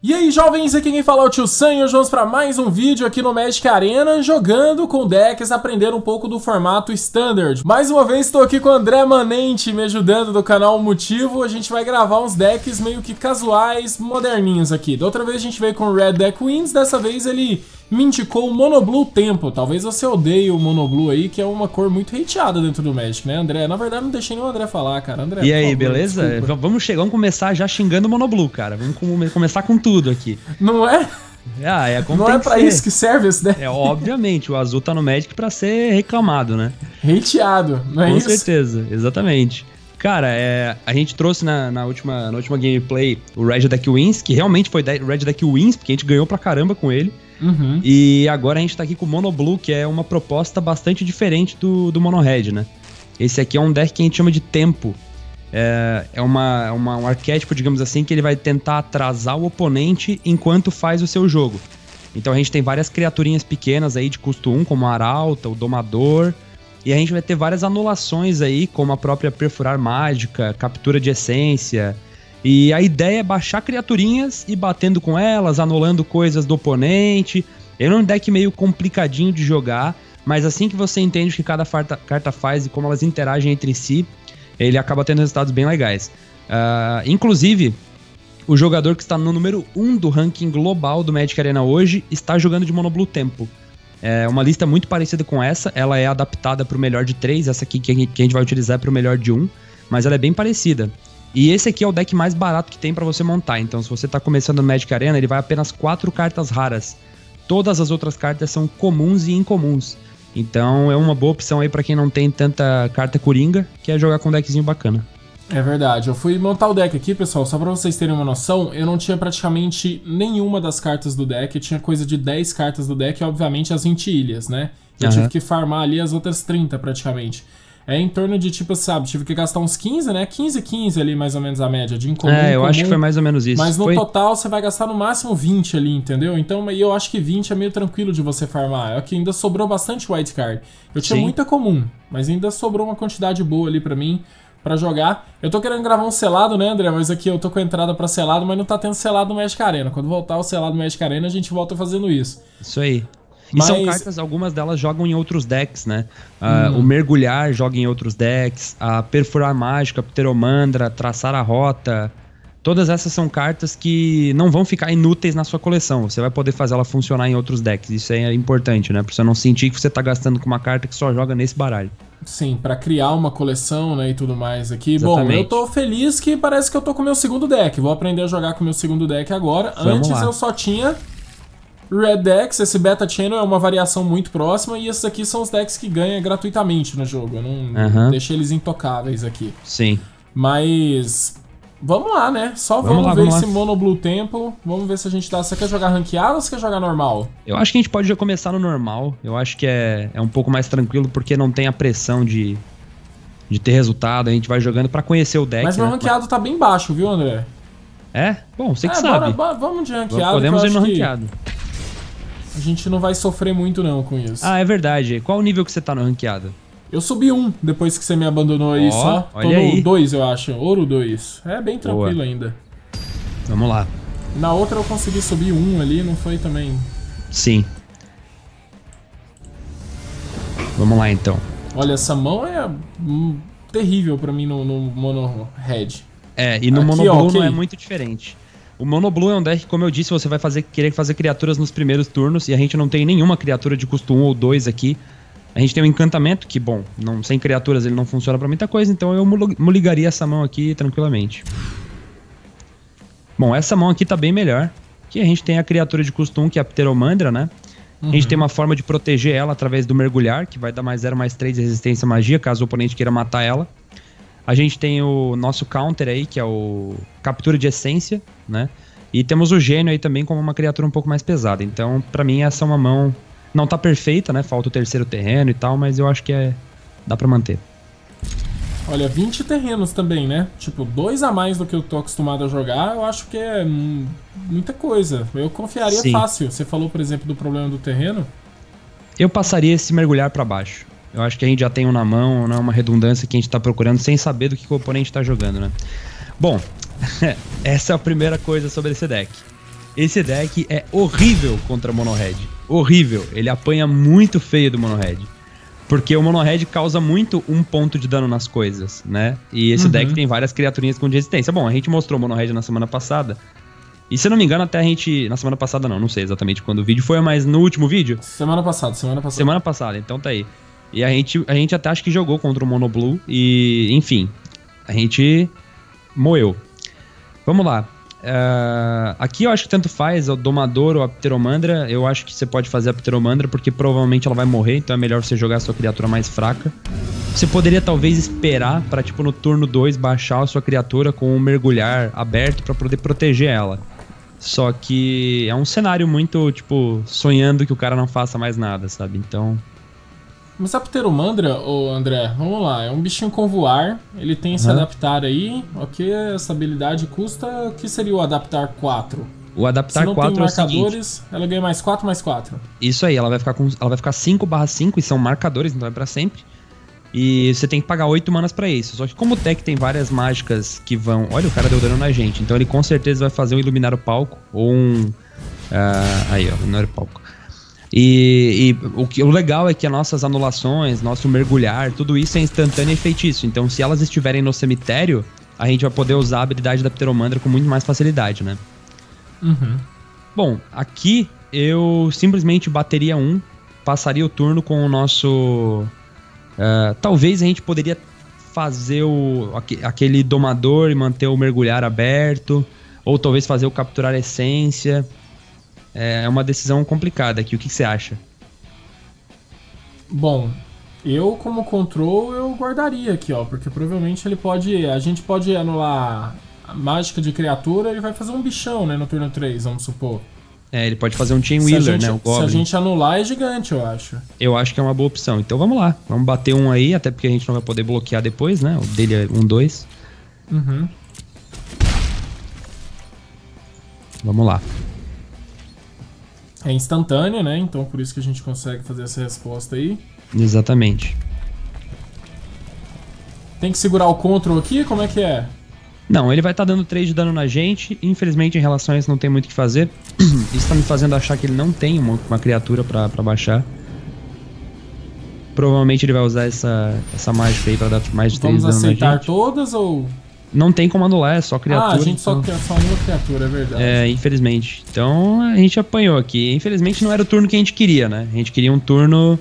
E aí, jovens, aqui quem fala é o Tio Sam e hoje vamos para mais um vídeo aqui no Magic Arena, jogando com decks, aprendendo um pouco do formato Standard. Mais uma vez estou aqui com o André Manente me ajudando do canal Motivo. A gente vai gravar uns decks meio que casuais, moderninhos aqui. Da outra vez a gente veio com o Red Deck Wins, dessa vez ele me indicou o Mono Blue Tempo. Talvez você odeie o Mono Blue aí, que é uma cor muito hateada dentro do Magic, né, André? Na verdade, não deixei nem o André falar, cara. André, e aí, favor, beleza? Vamos começar já xingando o Mono Blue, cara. Vamos começar com tudo aqui. Não é? Como não é pra isso que serve esse deck? Obviamente, o azul tá no Magic pra ser reclamado, né? Hateado, não é isso? Com certeza, exatamente. Cara, a gente trouxe na última gameplay o Red Deck Wins, que realmente foi Red Deck Wins, porque a gente ganhou pra caramba com ele. Uhum. E agora a gente tá aqui com o Mono Blue, que é uma proposta bastante diferente do Mono Red, né? Esse aqui é um deck que a gente chama de Tempo. Um arquétipo, digamos assim, que ele vai tentar atrasar o oponente enquanto faz o seu jogo. Então a gente tem várias criaturinhas pequenas aí de custo 1, como a Arauta, o Domador. E a gente vai ter várias anulações aí, como a própria Perfurar Mágica, Captura de Essência. E a ideia é baixar criaturinhas e batendo com elas, anulando coisas do oponente. Ele é um deck meio complicadinho de jogar, mas assim que você entende o que cada carta faz e como elas interagem entre si, ele acaba tendo resultados bem legais. Inclusive, o jogador que está no número 1 do ranking global do Magic Arena hoje está jogando de Mono Blue Tempo. É uma lista muito parecida com essa, ela é adaptada para o melhor de 3, essa aqui que a gente vai utilizar é para o melhor de 1, mas ela é bem parecida. E esse aqui é o deck mais barato que tem para você montar, então se você está começando no Magic Arena, ele vai apenas 4 cartas raras. Todas as outras cartas são comuns e incomuns. Então é uma boa opção aí pra quem não tem tanta carta coringa, que é jogar com um deckzinho bacana. É verdade, eu fui montar o deck aqui, pessoal, só pra vocês terem uma noção, eu não tinha praticamente nenhuma das cartas do deck, eu tinha coisa de 10 cartas do deck e obviamente as 20 ilhas, né? Eu tive que farmar ali as outras 30 praticamente. É em torno de, tipo, sabe, tive que gastar uns 15, né? 15 ali, mais ou menos, a média de incomum. Eu acho que foi mais ou menos isso. Mas no total, você vai gastar no máximo 20 ali, entendeu? Então, eu acho que 20 é meio tranquilo de você farmar. É que ainda sobrou bastante white card. Eu tinha muita comum, mas ainda sobrou uma quantidade boa ali pra mim, pra jogar. Eu tô querendo gravar um selado, né, André? Mas aqui eu tô com a entrada pra selado, mas não tá tendo selado no Magic Arena. Quando voltar o selado no Magic Arena, a gente volta fazendo isso. Isso aí. E são cartas, algumas delas jogam em outros decks, né? O Mergulhar joga em outros decks, a Perfurar Mágica, Pteromandra, Traçar a Rota. Todas essas são cartas que não vão ficar inúteis na sua coleção. Você vai poder fazer ela funcionar em outros decks. Isso é importante, né? Pra você não sentir que você tá gastando com uma carta que só joga nesse baralho. Sim, pra criar uma coleção, né, e tudo mais aqui. Exatamente. Bom, eu tô feliz que parece que eu tô com o meu segundo deck. Vou aprender a jogar com o meu segundo deck agora. Antes eu só tinha Red Decks, esse Beta Channel é uma variação muito próxima e esses aqui são os decks que ganham gratuitamente no jogo. Eu não deixei eles intocáveis aqui. Sim. Mas vamos lá, né? Só vamos ver esse Mono Blue Tempo. Vamos ver se a gente dá. Você quer jogar ranqueado ou você quer jogar normal? Eu acho que a gente pode já começar no normal. Eu acho que é um pouco mais tranquilo porque não tem a pressão de ter resultado. A gente vai jogando pra conhecer o deck. Mas meu ranqueado tá bem baixo, viu, André? Bom, você que sabe. Vamos de ranqueado. Podemos ir no ranqueado. A gente não vai sofrer muito não com isso. É verdade. Qual o nível que você tá no ranqueado? Eu subi 1 depois que você me abandonou aí só. Tô no 2, eu acho. Ouro 2. É bem tranquilo ainda. Vamos lá. Na outra eu consegui subir 1 ali, não foi também? Sim. Vamos lá então. Olha, essa mão é terrível pra mim no Mono Red. E no Mono Blue não é muito diferente. O Mono Blue é um deck, como eu disse, você vai querer fazer criaturas nos primeiros turnos e a gente não tem nenhuma criatura de custo 1 ou 2 aqui. A gente tem um encantamento que, bom, sem criaturas ele não funciona pra muita coisa, então eu ligaria essa mão aqui tranquilamente. Bom, essa mão aqui tá bem melhor, que a gente tem a criatura de custo 1, que é a Pteromandra, né? A gente tem uma forma de proteger ela através do Mergulhar, que vai dar mais 0/3 de resistência à magia, caso o oponente queira matar ela. A gente tem o nosso counter aí, que é o Captura de Essência, né? E temos o Gênio aí também como uma criatura um pouco mais pesada. Então, pra mim, essa é uma mão... Não tá perfeita, né? Falta o terceiro terreno e tal, mas eu acho que dá pra manter. Olha, 20 terrenos também, né? Tipo, 2 a mais do que eu tô acostumado a jogar, eu acho que é muita coisa. Eu confiaria fácil. Você falou, por exemplo, do problema do terreno. Eu passaria esse Mergulhar pra baixo. Eu acho que a gente já tem um na mão, não é uma redundância que a gente tá procurando sem saber do que o oponente tá jogando, né? Bom, essa é a primeira coisa sobre esse deck. Esse deck é horrível contra Mono Red. Horrível. Ele apanha muito feio do Mono Red. Porque o Mono Red causa muito 1 ponto de dano nas coisas, né? E esse deck tem várias criaturinhas com resistência. Bom, a gente mostrou o Mono Red na semana passada. E se eu não me engano, até a gente... Na semana passada não sei exatamente quando o vídeo foi, mas no último vídeo... Semana passada. Semana passada, então tá aí. E a gente até acho que jogou contra o Mono Blue e, enfim, a gente moeu. Vamos lá. Aqui eu acho que tanto faz o Domador ou a Pteromandra. Eu acho que você pode fazer a Pteromandra porque provavelmente ela vai morrer, então é melhor você jogar a sua criatura mais fraca. Você poderia talvez esperar pra, tipo, no turno 2 baixar a sua criatura com um mergulhar aberto pra poder proteger ela. Só que é um cenário muito, tipo, sonhando que o cara não faça mais nada, sabe? Então... Mas a Pteromandra, ô André, vamos lá, é um bichinho com voar, ele tem se adaptar aí, ok, essa habilidade custa, o que seria o adaptar 4? O adaptar 4 é o seguinte... Se não tem marcadores, ela ganha mais 4/4. Isso aí, ela vai ficar 5/5 e são marcadores, então é pra sempre. E você tem que pagar 8 manas pra isso. Só que como o deck tem várias mágicas que vão... Olha, o cara deu dano na gente, então ele com certeza vai fazer um Iluminar o Palco ou um... aí, ó, Iluminar o Palco. E o legal é que as nossas anulações, nosso mergulhar, tudo isso é instantâneo e feitiço. Então se elas estiverem no cemitério, a gente vai poder usar a habilidade da Pteromandra com muito mais facilidade, né? Bom, aqui eu simplesmente bateria passaria o turno com o nosso... talvez a gente poderia fazer aquele Domador e manter o mergulhar aberto, ou talvez fazer o Capturar Essência... É uma decisão complicada aqui, o que você acha? Bom, eu como control eu guardaria aqui, ó, porque provavelmente a gente pode anular a mágica de criatura, ele vai fazer um bichão, né, no turno 3, vamos supor. Ele pode fazer um Chain Wheeler, né, o Goblin. Se a gente anular é gigante, eu acho. Eu acho que é uma boa opção, então vamos lá, vamos bater um aí, até porque a gente não vai poder bloquear depois, né, o dele é 1/2. Vamos lá. É instantânea, né? Então por isso que a gente consegue fazer essa resposta aí. Exatamente. Tem que segurar o control aqui? Como é que é? Não, ele vai estar dando 3 de dano na gente. Infelizmente em relação a isso não tem muito o que fazer. Isso tá me fazendo achar que ele não tem uma criatura pra baixar. Provavelmente ele vai usar essa mágica aí pra dar mais de 3 de dano na gente. Vamos aceitar todas ou... Não tem como anular, é só criatura. A gente só anula criatura, é verdade. Infelizmente. Então a gente apanhou aqui. Infelizmente não era o turno que a gente queria, né? A gente queria um turno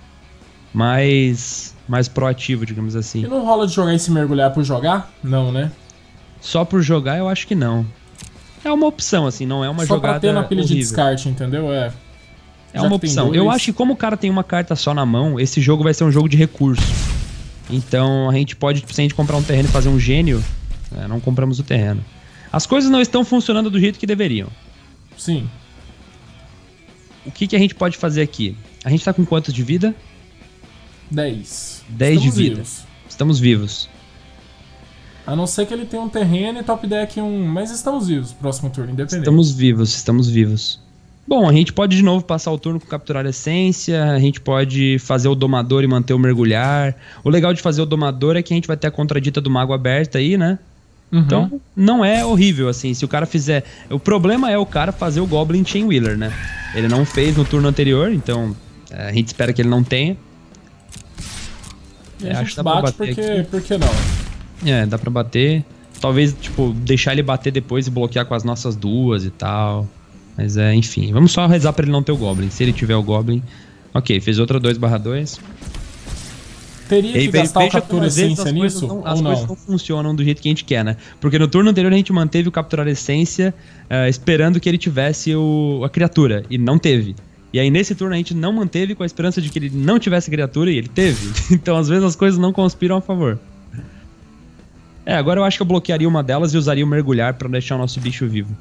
mais proativo, digamos assim. E não rola de jogar esse mergulhar por jogar? Não, né? Só por jogar eu acho que não. É uma opção, assim, não é uma só jogada pra ter na pilha horrível. de descarte, entendeu? É uma opção. Eu acho que como o cara tem uma carta só na mão, esse jogo vai ser um jogo de recurso. Então a gente pode, se a gente comprar um terreno e fazer um gênio... não compramos o terreno. As coisas não estão funcionando do jeito que deveriam. Sim. O que a gente pode fazer aqui? A gente tá com quantos de vida? 10. 10 de vida. Estamos vivos. A não ser que ele tenha um terreno e top deck mas estamos vivos, próximo turno, independente. Estamos vivos. Bom, a gente pode de novo passar o turno com Capturar Essência, a gente pode fazer o Domador e manter o Mergulhar. O legal de fazer o Domador é que a gente vai ter a Contradita do Mago aberta aí, né? Então, não é horrível, assim, se o cara fizer... O problema é o cara fazer o Goblin Chain Wheeler, né? Ele não fez no turno anterior, então a gente espera que ele não tenha. E a gente bate porque não. Dá pra bater. Talvez, tipo, deixar ele bater depois e bloquear com as nossas duas e tal. Mas enfim, vamos só rezar pra ele não ter o Goblin. Se ele tiver o Goblin... Ok, fez outra 2/2. Teria que gastar o Capturar Essência nisso? As coisas não funcionam do jeito que a gente quer, né? Porque no turno anterior a gente manteve o Capturar Essência esperando que ele tivesse a criatura, e não teve. E aí nesse turno a gente não manteve com a esperança de que ele não tivesse criatura, e ele teve. Então às vezes as coisas não conspiram a favor. Agora eu acho que eu bloquearia uma delas e usaria o Mergulhar pra deixar o nosso bicho vivo.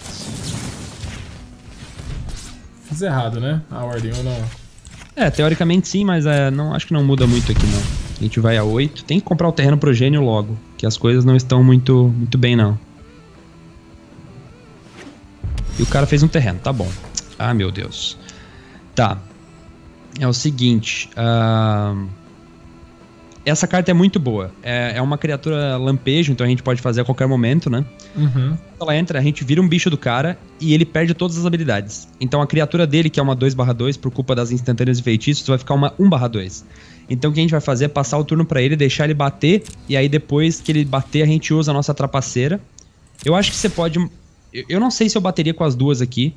Fiz errado, né? A ordem ou não? Teoricamente sim, mas acho que não muda muito aqui não. A gente vai a 8. Tem que comprar o terreno pro gênio logo, que as coisas não estão muito bem não. E o cara fez um terreno, tá bom. Ah, meu Deus. Tá. É o seguinte. Essa carta é muito boa. É uma criatura lampejo, então a gente pode fazer a qualquer momento, né? Uhum. Quando ela entra, a gente vira um bicho do cara e ele perde todas as habilidades. Então a criatura dele, que é uma 2/2, por culpa das instantâneas e feitiços, vai ficar uma 1/2. Então o que a gente vai fazer é passar o turno pra ele, deixar ele bater, e aí depois que ele bater, a gente usa a nossa trapaceira. Eu acho que você pode... Eu não sei se eu bateria com as duas aqui.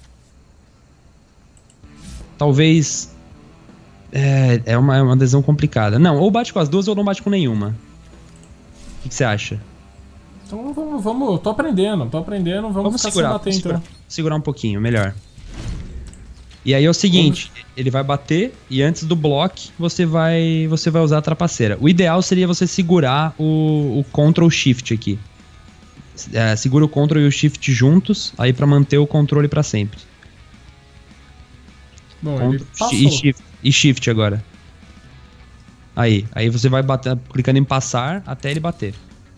Talvez... É uma decisão complicada. Não, ou bate com as duas ou não bate com nenhuma. O que você acha? Então vamos, tô aprendendo, vamos ficar sem bater então. Segurar um pouquinho, melhor. E aí é o seguinte, ele vai bater e antes do bloco você vai usar a trapaceira. O ideal seria você segurar o Ctrl Shift aqui. Segura o Ctrl e o Shift juntos, aí pra manter o controle pra sempre. Bom, e Shift agora. Aí você vai clicando em passar até ele bater.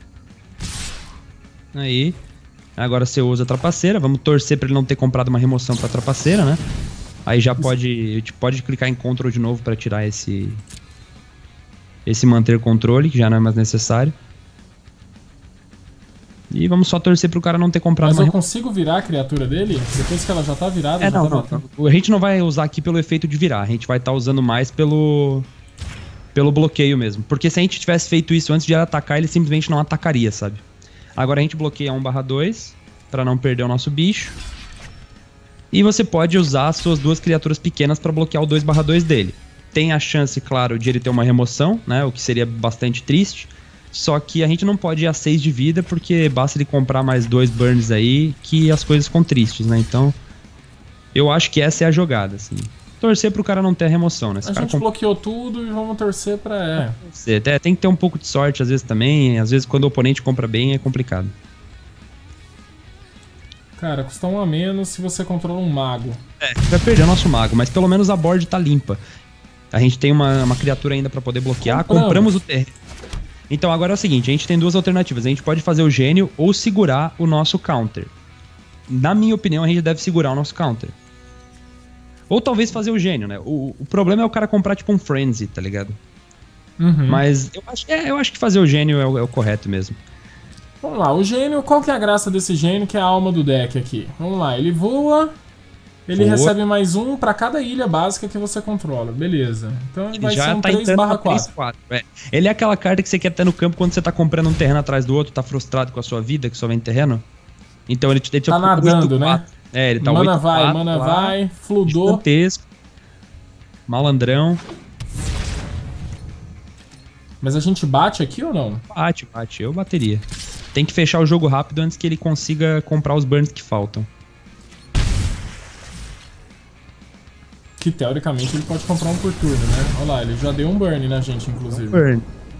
Aí, agora você usa a trapaceira. Vamos torcer pra ele não ter comprado uma remoção pra trapaceira, né? Aí já pode clicar em Ctrl de novo pra tirar esse manter controle, que já não é mais necessário. E vamos só torcer pro cara não ter comprado uma... Mas eu consigo virar a criatura dele? Depois que ela já tá virada, não. A gente não vai usar aqui pelo efeito de virar. A gente vai estar usando mais pelo bloqueio mesmo. Porque se a gente tivesse feito isso antes de ele atacar, ele simplesmente não atacaria, sabe? Agora a gente bloqueia 1/2 pra não perder o nosso bicho. E você pode usar as suas duas criaturas pequenas pra bloquear o 2/2 dele. Tem a chance, claro, de ele ter uma remoção, né? O que seria bastante triste. Só que a gente não pode ir a 6 de vida, porque basta ele comprar mais 2 burns aí, que as coisas ficam tristes, né? Então, eu acho que essa é a jogada, assim. Torcer pro cara não ter a remoção, né? A gente bloqueou tudo e vamos torcer pra... Tem que ter um pouco de sorte às vezes também. Às vezes quando o oponente compra bem é complicado. Cara, custa 1 a menos se você controla um mago. Vai perder o nosso mago, mas pelo menos a board tá limpa. A gente tem uma criatura ainda pra poder bloquear. Compramos o terreno. Então agora é o seguinte, a gente tem duas alternativas. A gente pode fazer o gênio ou segurar o nosso counter. Na minha opinião, a gente deve segurar o nosso counter. Ou talvez fazer o gênio, né? O problema é o cara comprar tipo um frenzy, tá ligado? Uhum. Mas eu acho que fazer o gênio é o correto mesmo. Vamos lá, o gênio, qual que é a graça desse gênio que é a alma do deck aqui? Vamos lá, ele voa, ele recebe mais 1 pra cada ilha básica que você controla, beleza. Então ele vai ser um 3/4. Ele é aquela carta que você quer ter no campo quando você tá comprando um terreno atrás do outro, tá frustrado com a sua vida, que só vem terreno. Então ele tá nadando, 8/4. né? Ele tá mana 8/4, mana vai, fludou. Gigantesco. Malandrão. Mas a gente bate aqui ou não? Bate, eu bateria. Tem que fechar o jogo rápido antes que ele consiga comprar os burns que faltam. Que teoricamente ele pode comprar um por turno, né? Olha lá, ele já deu um burn na gente, inclusive. Burn.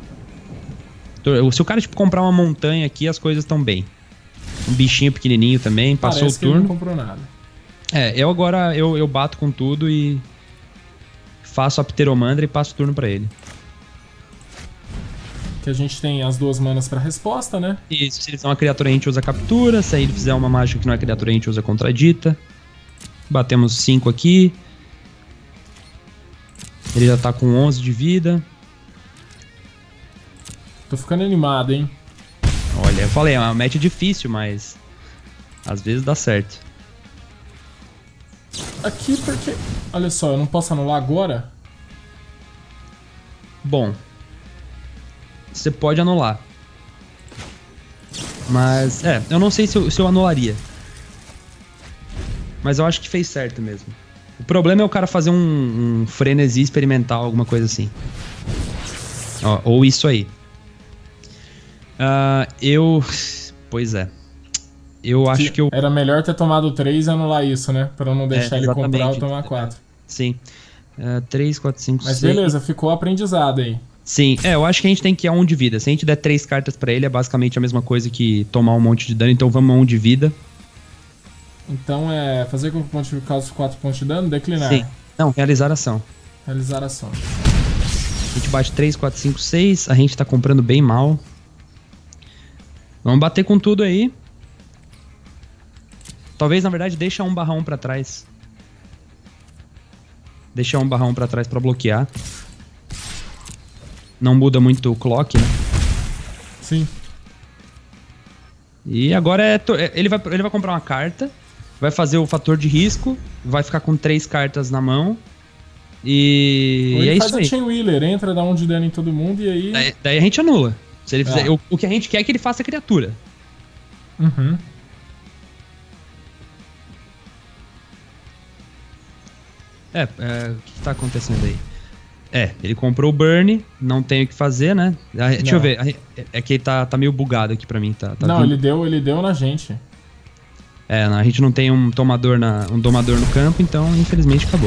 Se o cara tipo, comprar uma montanha aqui, as coisas estão bem. Um bichinho pequenininho também, passou o turno. Que ele não comprou nada. Eu agora eu bato com tudo e faço a Pteromandra e passo o turno pra ele. Que a gente tem as 2 manas pra resposta, né? Isso, se ele fizer uma criatura a gente usa captura, se ele fizer uma mágica que não é criatura a gente usa contradita. Batemos 5 aqui. Ele já tá com 11 de vida. Tô ficando animado, hein? Olha, eu falei, é uma match difícil, mas às vezes dá certo. Aqui porque... Olha só, eu não posso anular agora? Bom, você pode anular. Mas, eu não sei se eu anularia. Mas eu acho que fez certo mesmo. O problema é o cara fazer um frenesi experimental, alguma coisa assim. Ó, ou isso aí. Pois é. Eu acho que eu... Era melhor ter tomado 3 e anular isso, né? Pra não deixar ele comprar ou tomar 4. Sim. 3, 4, 5, Mas 6... beleza, ficou aprendizado aí. Sim, eu acho que a gente tem que ir a 1 de vida. Se a gente der 3 cartas pra ele, é basicamente a mesma coisa que tomar um monte de dano. Então vamos a 1 de vida. Então é fazer com que o ponto cause 4 pontos de dano, declinar. Sim. Não, realizar ação. Realizar ação. A gente bate 3, 4, 5, 6. A gente tá comprando bem mal. Vamos bater com tudo aí. Talvez, na verdade, deixa 1/1 pra trás. Deixa 1/1 pra trás pra bloquear. não muda muito o clock, né? Sim. E agora ele vai comprar uma carta, vai fazer o fator de risco, vai ficar com 3 cartas na mão. E Ou ele é faz isso aí. o Chain Wheeler, entra, dá um de dano em todo mundo e aí... Daí a gente anula. Se ele fizer, o que a gente quer é que ele faça a criatura. Uhum. O que tá acontecendo aí? Ele comprou o Burn, não tem o que fazer, né? Deixa eu ver. É que ele tá meio bugado aqui pra mim. Tá não, vindo. ele deu na gente. A gente não tem um domador no campo, então infelizmente acabou.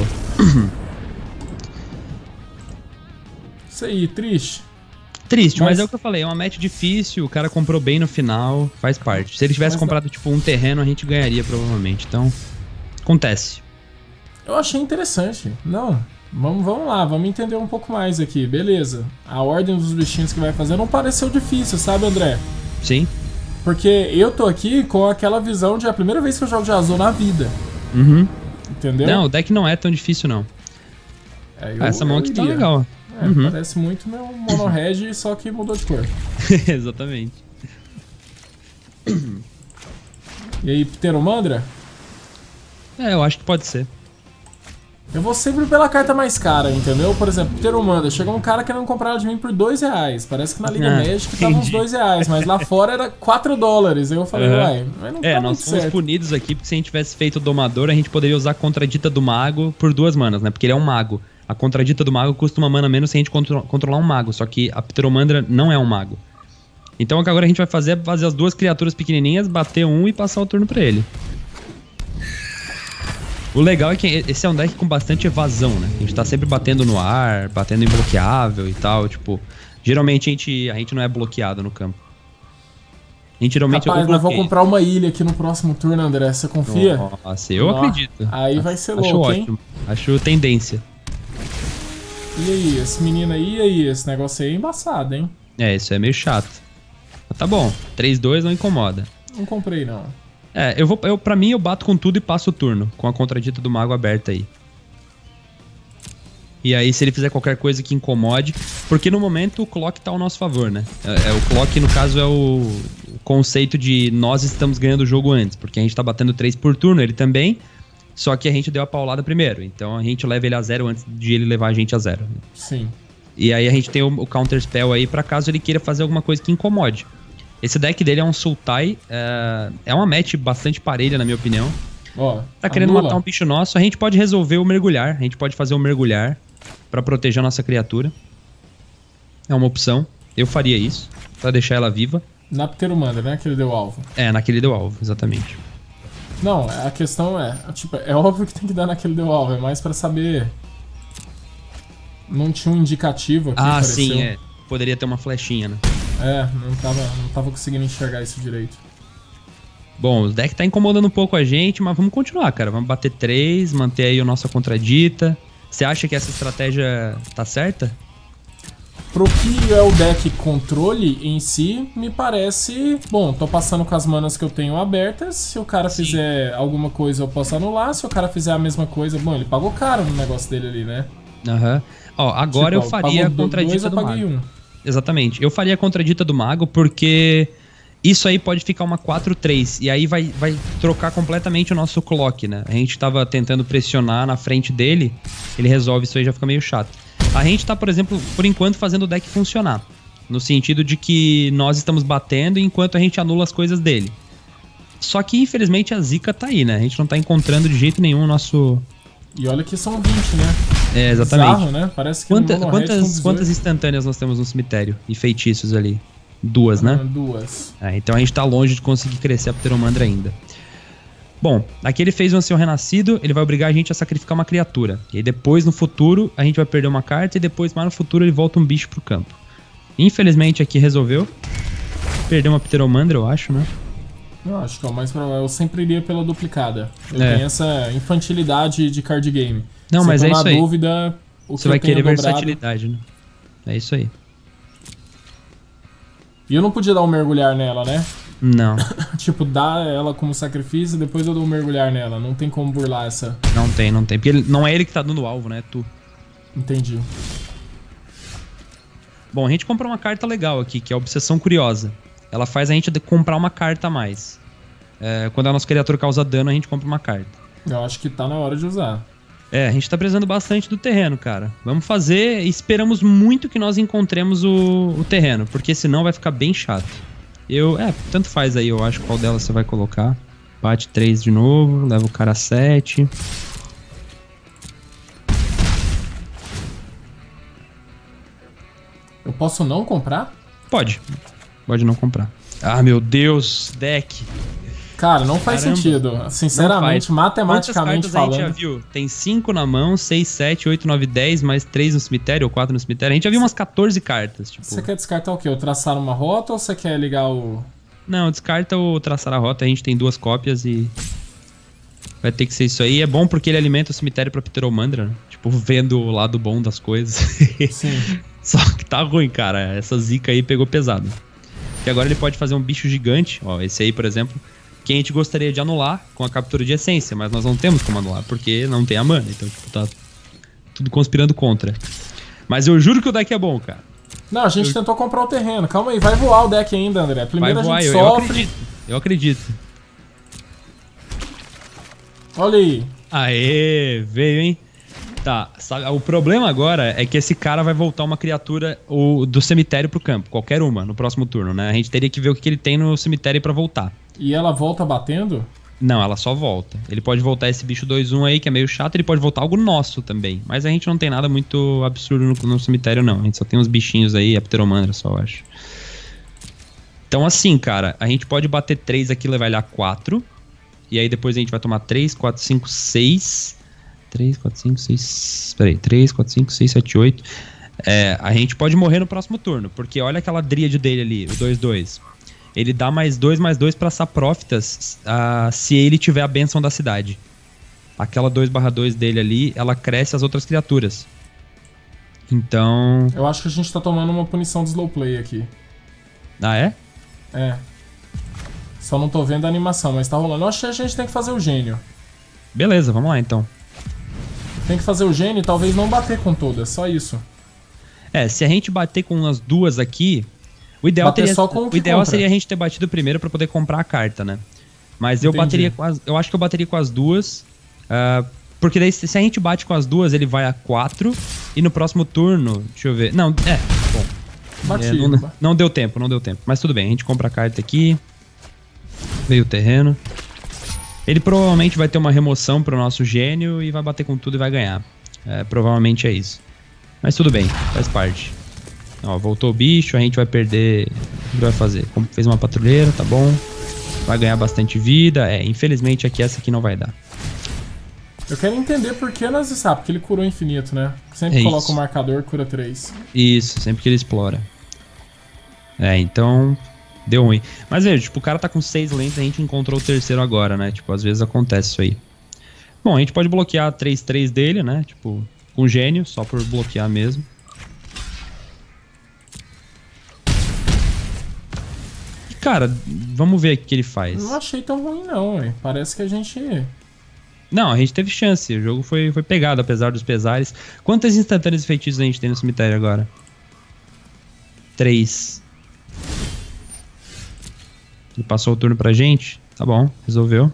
Isso aí, triste. Triste, mas é o que eu falei, é uma match difícil, o cara comprou bem no final, faz parte. Se ele tivesse comprado tipo um terreno, a gente ganharia provavelmente, então acontece. Eu achei interessante. Não, vamos lá, vamos entender um pouco mais aqui, beleza. A ordem dos bichinhos que vai fazer não pareceu difícil, sabe, André? Sim. Porque eu tô aqui com aquela visão de a primeira vez que eu jogo de azul na vida. Uhum. Entendeu? Não, o deck não é tão difícil, não. Essa mão aqui tá legal. Parece muito meu Mono Red, só que mudou de cor. Exatamente. E aí, Pteromandra? Eu acho que pode ser. Eu vou sempre pela carta mais cara, entendeu? Por exemplo, Pteromandra, chegou um cara querendo comprar ela de mim por R$2. Parece que na Liga Magic tava uns R$2, mas lá fora era $4. Aí eu falei, uai, mas não tá nós muito fomos certo. punidos aqui, porque se a gente tivesse feito o Domador, a gente poderia usar a Contradita do Mago por 2 manas, né? Porque ele é um mago. A Contradita do Mago custa 1 mana menos se a gente controlar um mago, só que a Pteromandra não é um mago. Então o que agora a gente vai fazer é fazer as 2 criaturas pequenininhas, bater um e passar o turno pra ele. O legal é que esse é um deck com bastante evasão, né? A gente tá sempre batendo no ar, batendo em bloqueável e tal, tipo... Geralmente a gente não é bloqueado no campo. A gente geralmente... Rapaz, nós vamos comprar uma ilha aqui no próximo turno, André, você confia? Nossa, eu acredito. Aí vai ser Acho louco, ótimo. hein? Acho tendência. E aí, esse menino aí, esse negócio aí é embaçado, hein? Isso é meio chato. Mas tá bom, 3-2 não incomoda. Não comprei, não. Pra mim, eu bato com tudo e passo o turno, com a Contradita do Mago aberta aí. E aí, se ele fizer qualquer coisa que incomode... Porque no momento, o clock tá ao nosso favor, né? O clock, no caso, é o conceito de nós estamos ganhando o jogo antes. Porque a gente tá batendo 3 por turno, ele também. Só que a gente deu a paulada primeiro. Então, a gente leva ele a 0 antes de ele levar a gente a 0. Sim. E aí, a gente tem o Counter Spell aí pra caso ele queira fazer alguma coisa que incomode. Esse deck dele é um Sultai, é uma match bastante parelha, na minha opinião. Tá querendo matar um bicho nosso, a gente pode resolver o mergulhar, a gente pode fazer o mergulhar pra proteger a nossa criatura. É uma opção, eu faria isso, pra deixar ela viva. Na Pteromandra, né, que ele deu alvo. Naquele deu alvo, exatamente. Não, a questão é óbvio que tem que dar naquele deu alvo, é mais pra saber... Não tinha um indicativo aqui, pareceu. Sim, poderia ter uma flechinha, né? Não tava conseguindo enxergar isso direito. Bom, o deck tá incomodando um pouco a gente, mas vamos continuar, cara. Vamos bater 3, manter aí a nossa Contradita. Você acha que essa estratégia tá certa? Pro que é o deck controle em si, me parece... Bom, tô passando com as manas que eu tenho abertas. Se o cara fizer alguma coisa, eu posso anular. Se o cara fizer a mesma coisa... Bom, ele pagou caro no negócio dele ali, né? Agora eu faria a Contradita do Mago. Exatamente. Eu faria a Contradita do Mago porque isso aí pode ficar uma 4-3. E aí vai trocar completamente o nosso clock, né? A gente tava tentando pressionar na frente dele, ele resolve isso aí, já fica meio chato. A gente tá, por exemplo, por enquanto fazendo o deck funcionar. No sentido de que nós estamos batendo enquanto a gente anula as coisas dele. Só que, infelizmente, a zica tá aí, né? A gente não tá encontrando de jeito nenhum o nosso... E olha que são 20, né? Exatamente. Bizarro, né? Parece que quantas instantâneas nós temos no cemitério? E feitiços ali? 2, né? 2. Então a gente tá longe de conseguir crescer a Pteromandra ainda. Bom, aqui ele fez um Ancião Renascido, ele vai obrigar a gente a sacrificar uma criatura. E aí depois, no futuro, a gente vai perder uma carta e depois, mais no futuro, ele volta um bicho pro campo. Infelizmente aqui resolveu. Perdeu uma Pteromandra, eu acho, né? Eu acho que é o mais provável. Eu sempre iria pela duplicada. Eu tenho essa infantilidade de card game. Não, mas é isso aí. Dúvida, você vai querer versatilidade, né? É isso aí. E eu não podia dar um mergulhar nela, né? Não. Tipo, dar ela como sacrifício e depois eu dou um mergulhar nela. Não tem como burlar essa. Não tem. Porque não é ele que tá dando o alvo, né? É tu. Entendi. Bom, a gente comprou uma carta legal aqui, que é a Obsessão Curiosa. Ela faz a gente comprar uma carta a mais. Quando a nossa criatura causa dano, a gente compra uma carta. Eu acho que tá na hora de usar. A gente tá precisando bastante do terreno, cara. Vamos fazer e esperamos muito que nós encontremos o terreno, porque senão vai ficar bem chato. Tanto faz aí, eu acho, qual delas você vai colocar. Bate 3 de novo, leva o cara a 7. Eu posso não comprar? Pode não comprar. Ah, meu Deus, deck. Cara, não faz sentido. Sinceramente, matematicamente falando. A gente já viu? Tem 5 na mão, 6, 7, 8, 9, 10, mais 3 no cemitério ou 4 no cemitério. A gente já viu umas 14 cartas. Tipo... Você quer descartar o quê? O traçar uma rota ou você quer ligar o... Não, descarta o traçar a rota. A gente tem 2 cópias e... vai ter que ser isso aí. É bom porque ele alimenta o cemitério pra Pteromandra, né? Tipo, vendo o lado bom das coisas. Sim. Só que tá ruim, cara. Essa zica aí pegou pesado. Porque agora ele pode fazer um bicho gigante. Ó, esse aí, por exemplo... que a gente gostaria de anular com a captura de essência, mas nós não temos como anular, porque não tem a mana, então tipo, tá tudo conspirando contra. Mas eu juro que o deck é bom, cara. Não, a gente tentou comprar o terreno, calma aí, vai voar o deck ainda, André. Primeiro vai voar, a gente sofre... Eu acredito. Olha aí. Aê, veio, hein? Tá, o problema agora é que esse cara vai voltar uma criatura do cemitério pro campo, qualquer uma, no próximo turno, né? A gente teria que ver o que ele tem no cemitério pra voltar. E ela volta batendo? Não, ela só volta. Ele pode voltar esse bicho 2-1 aí, que é meio chato, ele pode voltar algo nosso também. Mas a gente não tem nada muito absurdo no cemitério, não. A gente só tem uns bichinhos aí, a Pteromandra só, eu acho. Então assim, cara, a gente pode bater 3 aqui e levar ele a 4. E aí depois a gente vai tomar 3, 4, 5, 6... 3, 4, 5, 6... Peraí, 3, 4, 5, 6, 7, 8... a gente pode morrer no próximo turno, porque olha aquela dríade dele ali, o 2-2. Ele dá mais 2/2 pra Saprófitas se ele tiver a bênção da cidade. Aquela 2/2 dele ali, ela cresce as outras criaturas. Então... eu acho que a gente tá tomando uma punição de slow play aqui. Ah, é? É. Só não tô vendo a animação, mas tá rolando. Eu acho que a gente tem que fazer o gênio. Beleza, vamos lá então. Tem que fazer o gênio e talvez não bater com todas, só isso. Se a gente bater com as duas aqui... O ideal seria a gente ter batido primeiro pra poder comprar a carta, né? Mas eu bateria com as... Eu acho que eu bateria com as duas. Porque daí, se a gente bate com as duas, ele vai a 4. E no próximo turno... Deixa eu ver... Não, bom. Não deu tempo. Mas tudo bem, a gente compra a carta aqui. Veio o terreno. Ele provavelmente vai ter uma remoção pro nosso gênio e vai bater com tudo e vai ganhar. Provavelmente é isso. Mas tudo bem, faz parte. Ó, voltou o bicho, a gente vai perder... O que vai fazer? Como fez uma patrulheira, tá bom. Vai ganhar bastante vida. Infelizmente aqui essa aqui não vai dar. Eu quero entender por que nós sabemos, porque ele curou infinito, né? Sempre coloca o marcador, cura 3. Isso, sempre que ele explora. Então... deu ruim. Mas veja, tipo, o cara tá com 6 lentes, a gente encontrou o terceiro agora, né? Tipo, às vezes acontece isso aí. Bom, a gente pode bloquear 3/3 dele, né? Tipo, com gênio, só por bloquear mesmo. E, cara, vamos ver o que ele faz. Não achei tão ruim não, ué. Parece que a gente... Não, a gente teve chance. O jogo foi pegado, apesar dos pesares. Quantas instantâneas e feitiços a gente tem no cemitério agora? 3. Ele passou o turno pra gente? Tá bom, resolveu.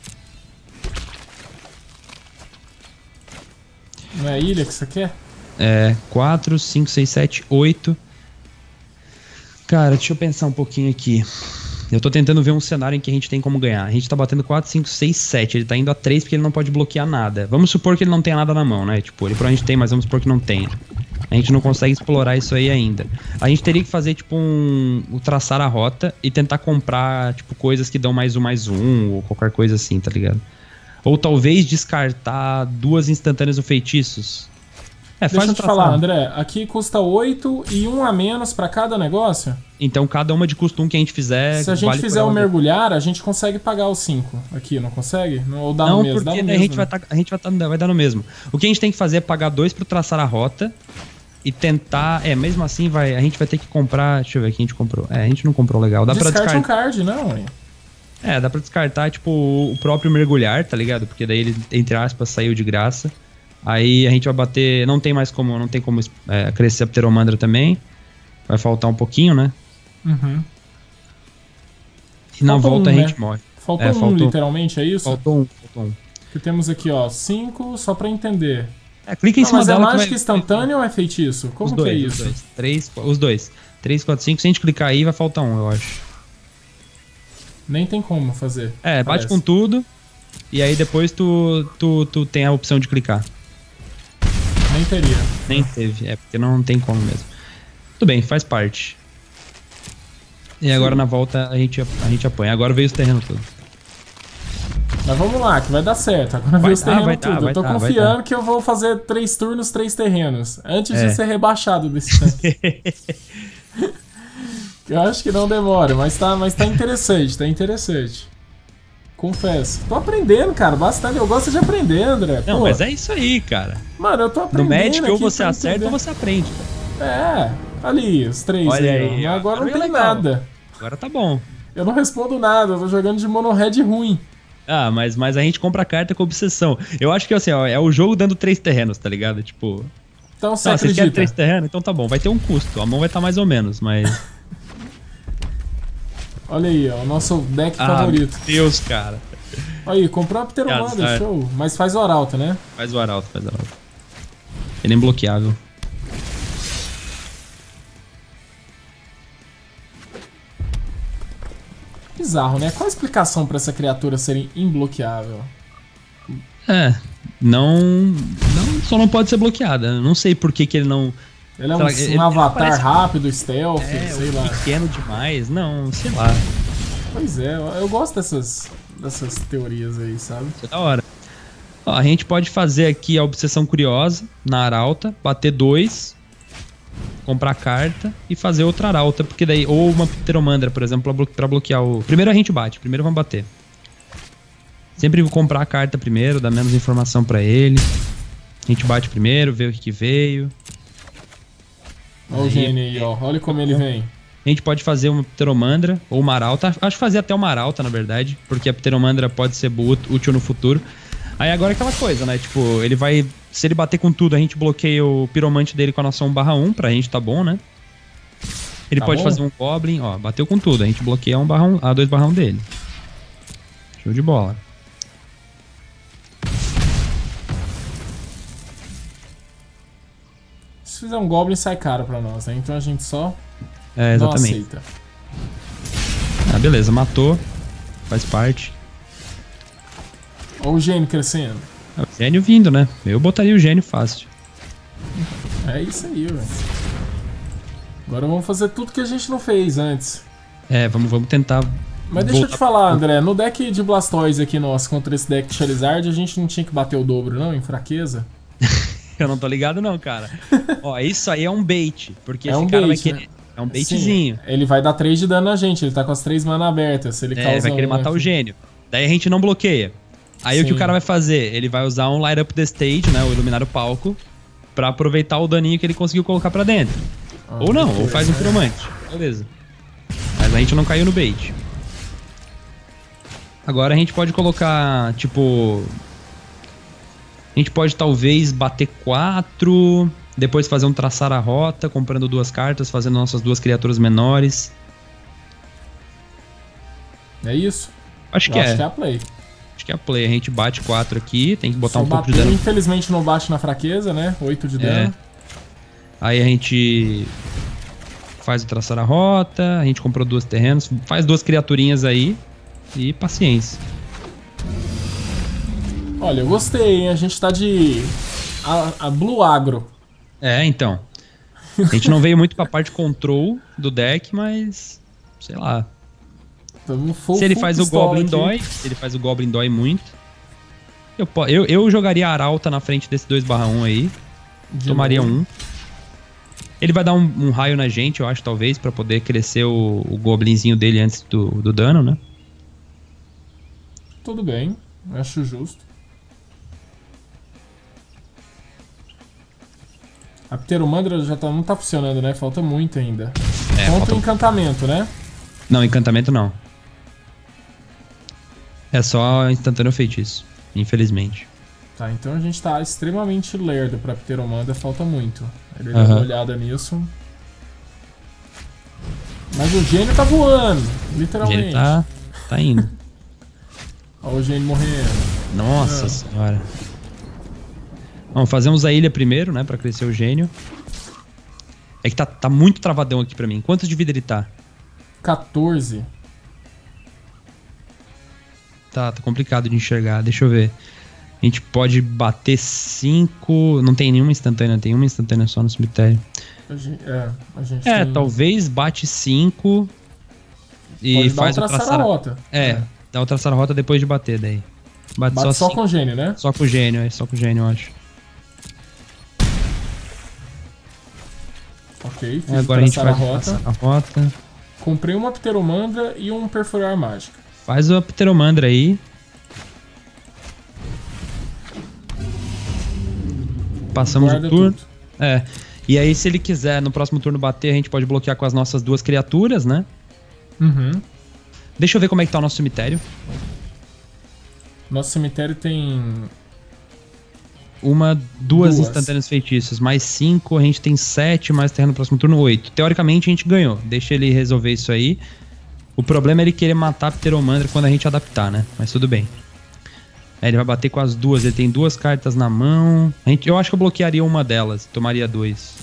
Não é a ilha que você quer? 4, 5, 6, 7, 8. Cara, deixa eu pensar um pouquinho aqui. Eu tô tentando ver um cenário em que a gente tem como ganhar. A gente tá batendo 4, 5, 6, 7. Ele tá indo a 3 porque ele não pode bloquear nada. Vamos supor que ele não tenha nada na mão, né? Tipo, ele provavelmente tem, mas vamos supor que não tem. A gente não consegue explorar isso aí ainda. A gente teria que fazer, tipo, o traçar a rota e tentar comprar, tipo, coisas que dão +1/+1 ou qualquer coisa assim, tá ligado? Ou talvez descartar 2 instantâneas ou feitiços. Deixa eu te falar, André. Aqui custa 8 e 1 a menos pra cada negócio. Então cada uma de custo 1 que a gente fizer... Se a gente fizer o mergulhar, a gente consegue pagar os 5 aqui, não consegue? Ou dá no mesmo? Não, porque a gente vai dar no mesmo. O que a gente tem que fazer é pagar 2 pro traçar a rota e tentar... mesmo assim a gente vai ter que comprar... Deixa eu ver aqui, a gente comprou. A gente não comprou legal. Dá pra descartar um card, não, hein? Dá pra descartar, tipo, o próprio mergulhar, tá ligado? Porque daí ele, entre aspas, saiu de graça. Aí a gente vai bater... Não tem como crescer a Pteromandra também. Vai faltar um pouquinho, né? Uhum. E na Faltou volta um, a gente né? morre. Faltou um, faltou. literalmente, é isso? Faltou um. Que temos aqui, ó, 5, só pra entender. Clica em Não, cima mas é dela mágica que vai... instantânea ou é feitiço? Como que é isso? Os dois. 3, 4, 5. Se a gente clicar aí, vai faltar um, eu acho. Nem tem como fazer. Bate parece. com tudo. E aí depois tu tem a opção de clicar. Nem teria. Nem teve, porque não tem como mesmo. Tudo bem, faz parte. E agora na volta a gente apanha. Agora veio os terrenos todos. Mas vamos lá, que vai dar certo. Agora veio os terrenos tudo. Eu tô confiando que eu vou fazer 3 turnos, 3 terrenos. Antes de ser rebaixado desse tanque. Eu acho que não demora, mas tá interessante, tá interessante. Confesso. Tô aprendendo, cara, bastante. Eu gosto de aprender, André. Não, mas é isso aí, cara. Mano, eu tô aprendendo. No Magic ou você acerta ou você aprende. Ali, os 3 Olha aí. Mas agora não tem legal. nada. Agora tá bom. Eu não respondo nada, eu tô jogando de mono red ruim. Mas a gente compra carta com obsessão. Eu acho que assim, ó, é o jogo dando 3 terrenos, tá ligado? Tipo... Então você acredita? Você quer 3 terrenos? Então tá bom, vai ter um custo. A mão vai estar mais ou menos, mas... Olha aí, ó, o nosso deck favorito. Meu Deus, cara. Aí, comprou a Pteromanda, show. Mas faz o Arauto, né? Faz o Arauto. Ele é imbloqueável. Bizarro, né? Qual a explicação pra essa criatura ser imbloqueável? Só não pode ser bloqueada. Não sei por que ele não... Ele é um avatar rápido, stealth, sei lá. Pequeno demais, não, sei lá. Pois é, eu gosto dessas teorias aí, sabe? Isso é da hora. Ó, a gente pode fazer aqui a Obsessão Curiosa na Arauta, bater 2, comprar carta e fazer outra Arauta, porque daí, ou uma Pteromandra, por exemplo, pra bloquear o... Primeiro a gente bate, primeiro vamos bater. Sempre vou comprar a carta primeiro, dar menos informação pra ele. A gente bate primeiro, vê o que veio. Olha o gênio aí, ó. Olha como ele vem. A gente pode fazer uma Pteromandra ou uma Arauta. Acho que fazer até uma Arauta, na verdade. Porque a Pteromandra pode ser útil no futuro. Aí agora é aquela coisa, né? Tipo, ele vai... Se ele bater com tudo, a gente bloqueia o piromante dele com a nossa 1/1. Pra gente tá bom, né? Ele pode fazer um Goblin. Ó, bateu com tudo. A gente bloqueia a 2/1 dele. Show de bola. Se fizer um Goblin, sai caro pra nós, né? Então a gente só exatamente. não aceita. Beleza, matou. Faz parte. Olha o gênio crescendo. O gênio vindo, né? Eu botaria o gênio fácil. É isso aí, velho. Agora vamos fazer tudo que a gente não fez antes. Vamos tentar... Mas deixa eu te falar, André. No deck de Blastoise aqui nosso contra esse deck de Charizard, a gente não tinha que bater o dobro, não? Em fraqueza? Eu não tô ligado não, cara. Ó, isso aí é um bait. Porque é esse um cara bait, vai querer... né? É um baitzinho. Sim, ele vai dar 3 de dano na gente. Ele tá com as 3 mana abertas. Se ele causa ele vai querer matar o gênio. Daí a gente não bloqueia. Aí o que o cara vai fazer? Ele vai usar um Light Up the Stage, né? O iluminar o palco. Pra aproveitar o daninho que ele conseguiu colocar pra dentro. Ou não, ou faz um piromante. Beleza. Mas a gente não caiu no bait. Agora a gente pode colocar, tipo... A gente pode talvez bater 4... Depois fazer um traçar a rota, comprando 2 cartas, fazendo nossas 2 criaturas menores. É isso? Acho que é a play. Acho que é a play. A gente bate 4 aqui, tem que botar um pouco bater, de dano. Infelizmente não bate na fraqueza, né? 8 de dano. Aí a gente faz o traçar a rota, a gente comprou 2 terrenos, faz 2 criaturinhas aí e paciência. Olha, eu gostei, hein? A gente tá de... A Blue Agro. Então. A gente não veio muito pra parte control do deck, mas... Sei lá. Se ele faz o Goblin dói, se ele faz o Goblin dói muito. Eu jogaria a Arauta na frente desse 2/1 aí. Tomaria 1. Ele vai dar um raio na gente, eu acho, talvez, pra poder crescer o Goblinzinho dele antes do dano, né? Tudo bem, acho justo. A Pteromandra já não tá funcionando, né? Falta muito ainda. Falta o encantamento, né? Não, encantamento não. É só instantâneo feitiço, infelizmente. Tá, então a gente tá extremamente lerdo pra Pteromandra, falta muito. Ele dá uma olhada nisso. Mas o gênio tá voando, O literalmente. gênio tá indo. Olha o gênio morrendo. Nossa senhora. Bom, fazemos a ilha primeiro, né? Pra crescer o gênio. É que tá muito travadão aqui pra mim. Quantos de vida ele tá? 14. Tá complicado de enxergar. Deixa eu ver. A gente pode bater 5... Não tem nenhuma instantânea. Tem uma instantânea só no cemitério. A gente tem... talvez bate 5 e pode faz dar o traçar a rota. Dá o traçar a rota depois de bater daí. Bate só com o gênio, né? Só com o gênio, só com o gênio, eu acho. Ok, fiz Agora a gente faz a a rota. Comprei uma pteromandra e um perfurar mágica. Faz o pteromandra aí. Passamos Guarda o turno. tudo. E aí se ele quiser no próximo turno bater, a gente pode bloquear com as nossas 2 criaturas, né? Uhum. Deixa eu ver como é que tá o nosso cemitério. Nosso cemitério tem... 2 instantâneas feitiços, mais 5, a gente tem 7, mais terra no próximo turno, 8. Teoricamente a gente ganhou, deixa ele resolver isso aí. O problema é ele querer matar a pteromandra quando a gente adaptar, né? Mas tudo bem. Aí ele vai bater com as 2, ele tem 2 cartas na mão. Eu acho que eu bloquearia uma delas, tomaria 2.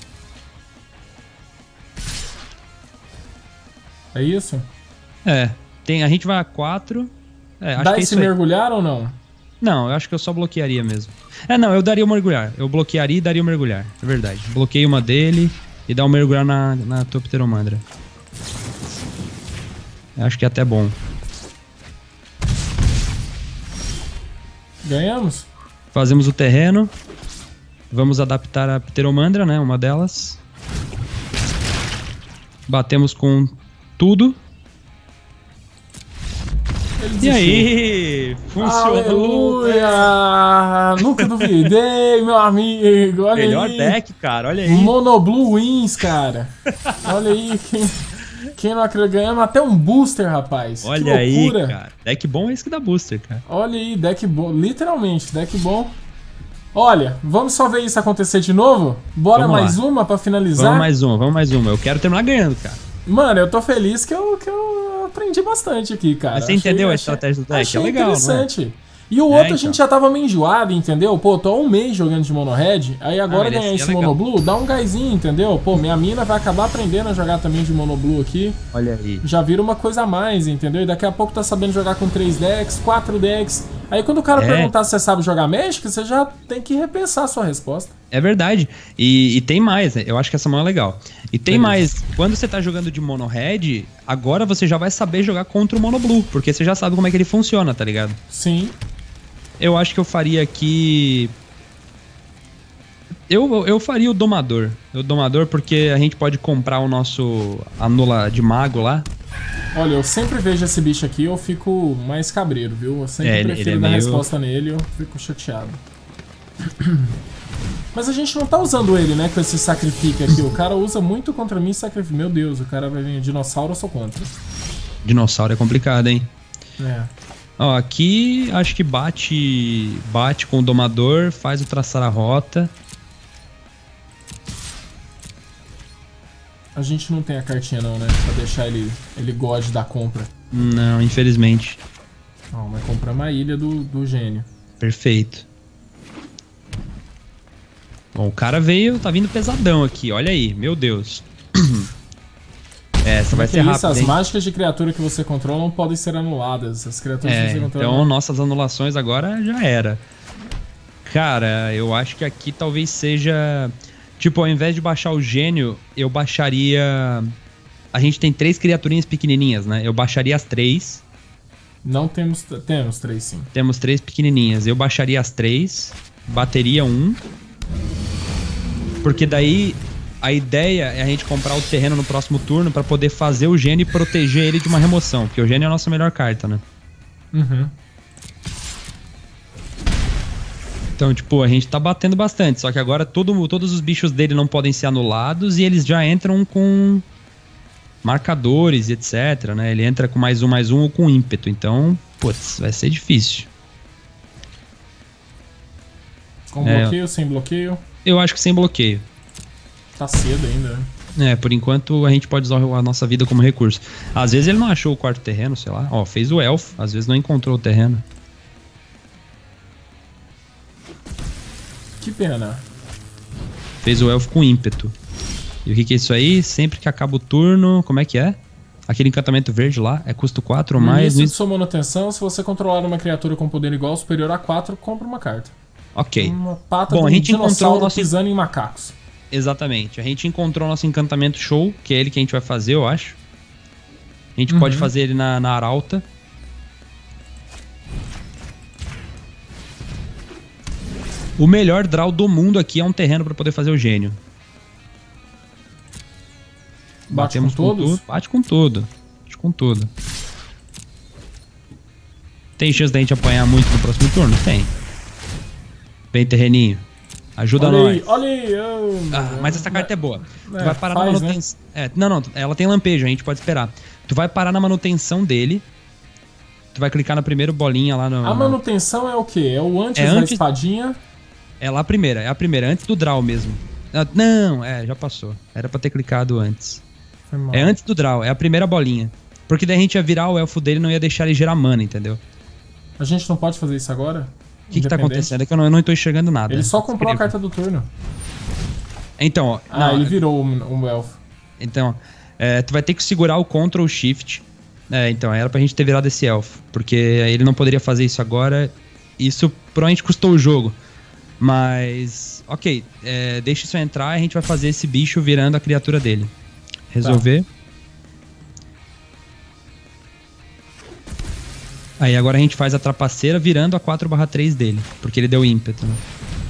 É isso? A gente vai a 4. Acho Dá que é esse isso aí. mergulhar ou não? Não, eu acho que eu só bloquearia mesmo. Não, eu daria o mergulhar. Eu bloquearia e daria o mergulhar. É verdade. Bloqueei uma dele e dá o mergulhar na tua pteromandra. Eu acho que é até bom. Ganhamos? Fazemos o terreno. Vamos adaptar a pteromandra, né? Uma delas. Batemos com tudo. E aí? Funcionou! Aleluia! Nunca duvidei, meu amigo! Olha Melhor aí! deck, cara, olha aí. Monoblue wins, cara! Olha aí, quem não acredita, ganhamos até um booster, rapaz! Olha que aí, loucura. cara. Deck bom é esse que dá booster, cara. Olha aí, deck bom, literalmente, deck bom. Olha, vamos só ver isso acontecer de novo? Bora Vamos mais lá. uma pra finalizar? Vamos mais uma. Eu quero terminar ganhando, cara. Mano, eu tô feliz que eu aprendi bastante aqui, cara. Mas você entendeu a estratégia do deck? Achei É legal, interessante. não é? E o outro a então. gente já tava meio enjoado, entendeu? Pô, tô há um mês jogando de Mono Red, aí agora ganhar esse legal. Monoblue, dá um gásinho, entendeu? Pô, minha mina vai acabar aprendendo a jogar também de Monoblue aqui. Olha aí. Já vira uma coisa a mais, entendeu? E daqui a pouco tá sabendo jogar com 3 decks, 4 decks. Aí quando o cara perguntar se você sabe jogar Magic, você já tem que repensar a sua resposta. É verdade. E tem mais, né? Eu acho que essa mão é legal. E tem mais. Quando você tá jogando de Mono Red, agora você já vai saber jogar contra o Mono Blue, porque você já sabe como é que ele funciona, tá ligado? Sim. Eu acho que eu faria aqui... Eu faria o Domador. O Domador porque a gente pode comprar o nosso Anula de Mago lá. Olha, eu sempre vejo esse bicho aqui, eu fico mais cabreiro, viu? Eu sempre prefiro dar resposta nele, eu fico chateado. Mas a gente não tá usando ele, né, com esse sacrifique aqui. O cara usa muito contra mim sacrifique. Meu Deus, o cara vai vir dinossauro, eu sou contra. Dinossauro é complicado, hein? É. Ó, aqui acho que bate com o Domador, faz o traçar a rota. A gente não tem a cartinha não, né? Pra deixar ele God da compra. Não, infelizmente. Não, vai comprar uma ilha do gênio. Perfeito. Bom, o cara tá vindo pesadão aqui, olha aí, meu Deus. Essa vai ser rápida, As hein? mágicas de criatura que você controla não podem ser anuladas. As criaturas que você controla... Então nossas anulações agora já era. Cara, eu acho que aqui talvez seja... Tipo, ao invés de baixar o gênio, eu baixaria... A gente tem 3 criaturinhas pequenininhas, né? Eu baixaria as 3. Não temos 3, sim. Temos 3 pequenininhas. Eu baixaria as 3, bateria 1. Porque daí a ideia é a gente comprar o terreno no próximo turno pra poder fazer o gênio e proteger ele de uma remoção. Porque o gênio é a nossa melhor carta, né? Uhum. Então, tipo, a gente tá batendo bastante. Só que agora todos os bichos dele não podem ser anulados e eles já entram com marcadores e etc, né? Ele entra com mais um ou com ímpeto. Então, putz, vai ser difícil. Com bloqueio, sem bloqueio? Eu acho que sem bloqueio. Tá cedo ainda, né? Por enquanto a gente pode usar a nossa vida como recurso. Às vezes ele não achou o quarto terreno, sei lá. Ó, fez o elfo, às vezes não encontrou o terreno. Que pena. Fez o elfo com ímpeto. E o que é isso aí? Sempre que acaba o turno, como é que é? Aquele encantamento verde lá, é custo 4 ou mais. No início de sua manutenção, se você controlar uma criatura com poder igual ou superior a 4, compra uma carta. Ok. Uma pata Bom, de a gente encontrou o nosso... pisando em macacos. Exatamente. A gente encontrou o nosso encantamento show, que é ele que a gente vai fazer, eu acho. A gente pode fazer ele na Arauta. O melhor draw do mundo aqui é um terreno pra poder fazer o gênio. Batemos com todos? Bate com tudo. Bate com tudo. Tem chance da gente apanhar muito no próximo turno? Tem. Vem, terreninho. Ajuda nós. Olha aí. Mas essa carta é boa. Tu vai parar na manutenção. Né? Não, ela tem lampejo, a gente pode esperar. Tu vai parar na manutenção dele. Tu vai clicar na primeira bolinha lá no... A manutenção é o quê? É o antes da espadinha? É lá a primeira, antes do draw mesmo. Não, já passou. Era pra ter clicado antes. É antes do draw, é a primeira bolinha. Porque daí a gente ia virar o elfo dele e não ia deixar ele gerar mana, entendeu? A gente não pode fazer isso agora? O que tá acontecendo? É que eu não tô enxergando nada. Ele só comprou a carta do turno. Então, ó. Ele virou um elfo. Então, tu vai ter que segurar o Ctrl Shift. Então, era pra gente ter virado esse elfo. Porque ele não poderia fazer isso agora. Isso provavelmente custou o jogo. Mas, ok. Deixa isso entrar e a gente vai fazer esse bicho virando a criatura dele. Resolver. Tá. Aí agora a gente faz a trapaceira virando a 4/3 dele. Porque ele deu ímpeto, né?